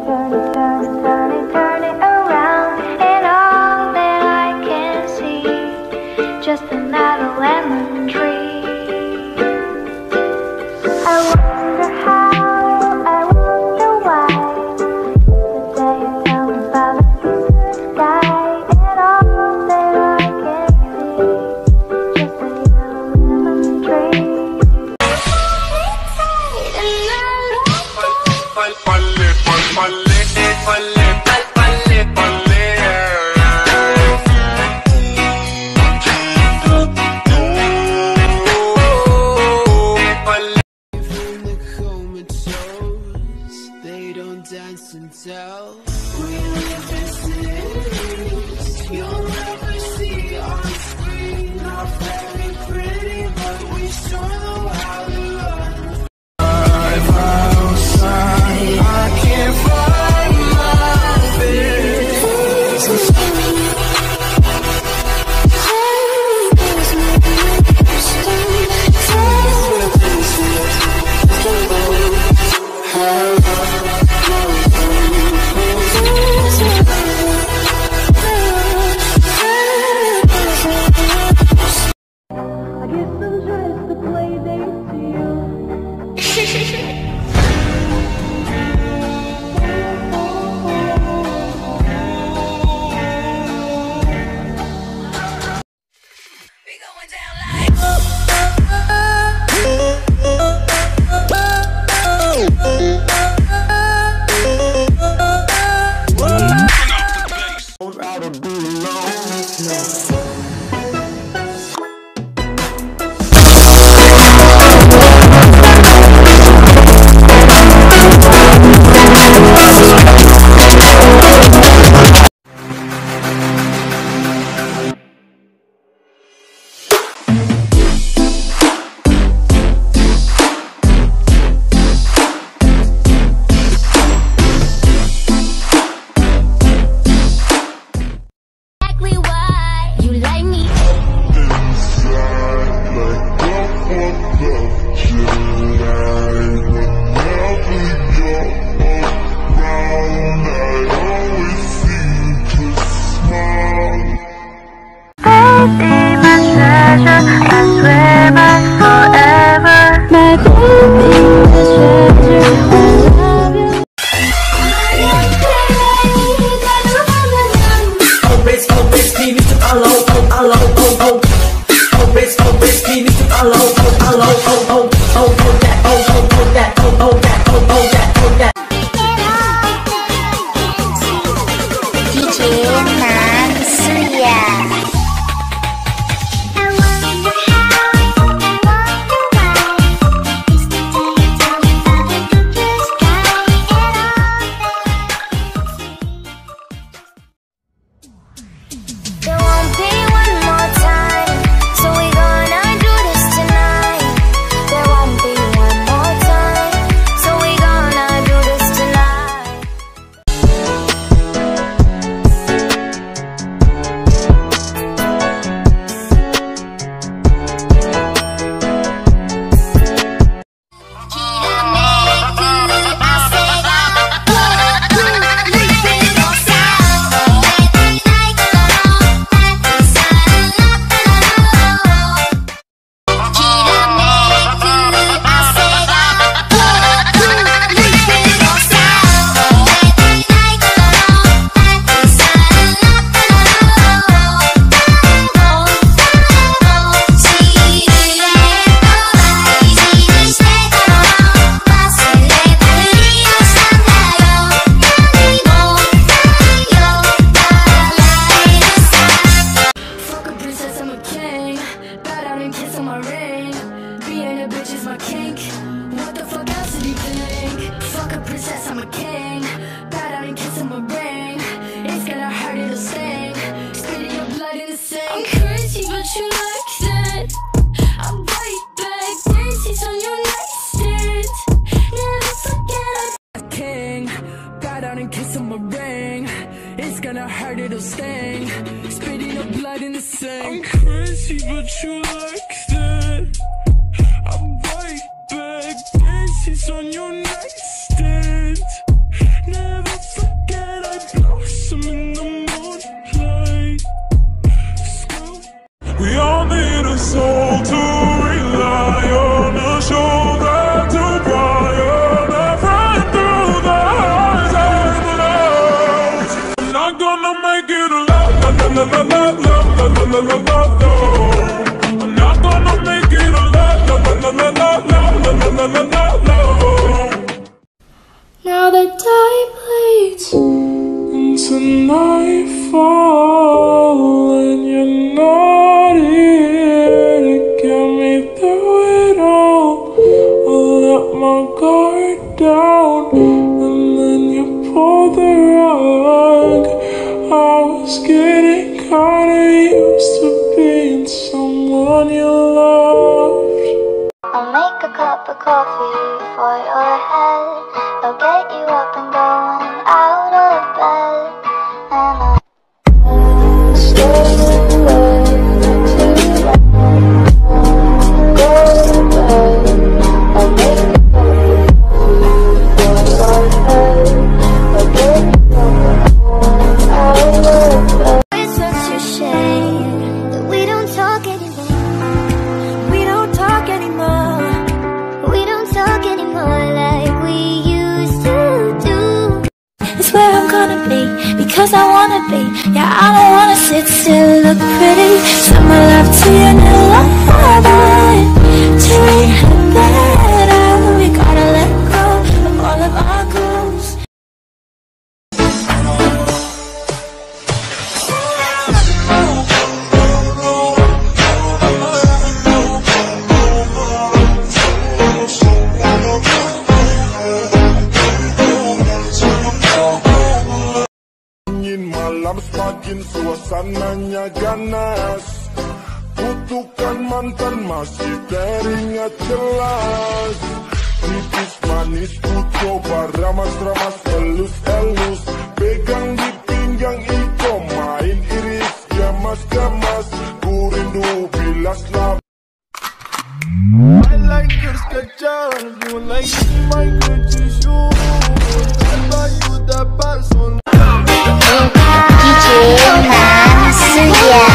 turn it around, and all that I can see, just another lemon tree. I wonder how, I wonder why, the day you tell me about the sky, and all that I can see, just a yellow lemon tree. They don't dance and tell. We live in cities you'll never see on screen. Not very pretty, but we sure know how to run. Outside, I can't find my feet. gonna hurt, it'll sting. Spitting up blood in the sink. I'm crazy, but you like that. I'm right back, dances on your nightstand. Never We all need a soul to rely on, a shoulder to cry on, a friend through the highs and the lows. I'm not gonna make it alone. I'm not gonna make it alone. Now the time bleeds into nightfall, and you're not here to get me through it all. I let my guard down, and then you pulled the rug. I was getting kinda used to being someone you loved. I'll make a cup of coffee for your head. I'll get you up and going out of bed. And I'll stay away tonight. Go to bed. I'll make a cup of coffee for your head. I'll get you up and going out of bed. It's such a shame that we don't talk anymore. We don't talk anymore. We don't talk anymore like we used to do. It's where I'm gonna be, because I wanna be. Yeah, I don't wanna sit still, look pretty. Summer love to your new life. To have better, we gotta let go of all of our goals. Malam semakin suasananya ganas. Kutukan mantan masih teringat jelas. Tipis manis ku coba ramas-ramas, elus-elus. Pegang di pinggang Iko, main iris, gamas-gamas. Ku rindu bilas love. I like your sketches, you like my Gucci shoes. I buy you the person. DJ Masuya.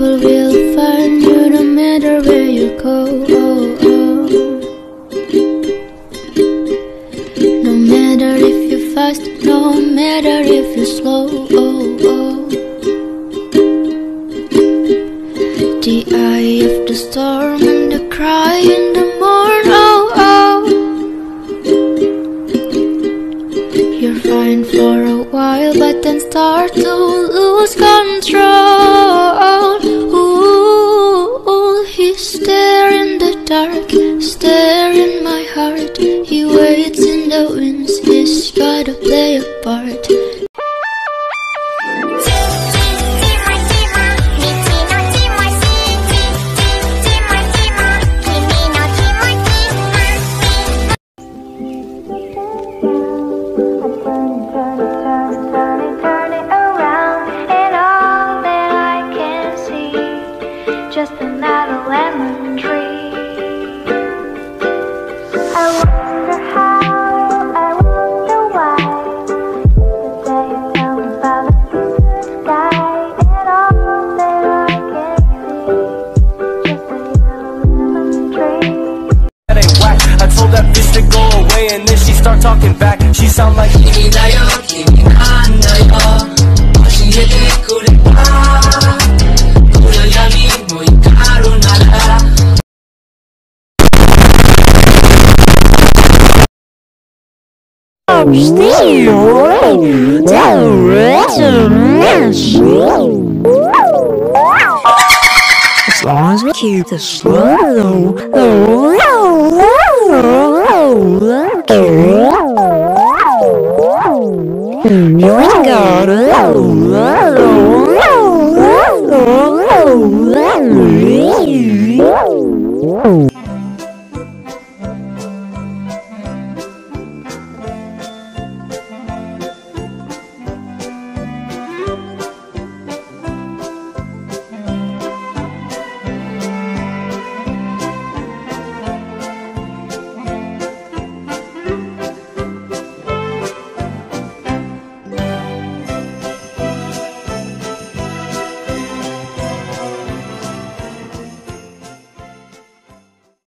People will find you no matter where you go. No matter if you're fast, no matter if you're slow. The eye of the storm and the cry in the morn. You're fine for a while, but then start to lose control. Ooh, he's there in the dark, stare in my heart. He waits in the winds, he's gotta play a part. Just another lemon tree. I wonder how, I wonder why. The day you tell me about the blue sky and all that I can see. Just a yellow lemon tree. That ain't whack. I told that bitch to go away and then she start talking back. She sound like Kimi nayo, Kimi nayo. Oshiete kurepa. Urayami mo ikaru nara. As long as we keep the slow, you ain't got it.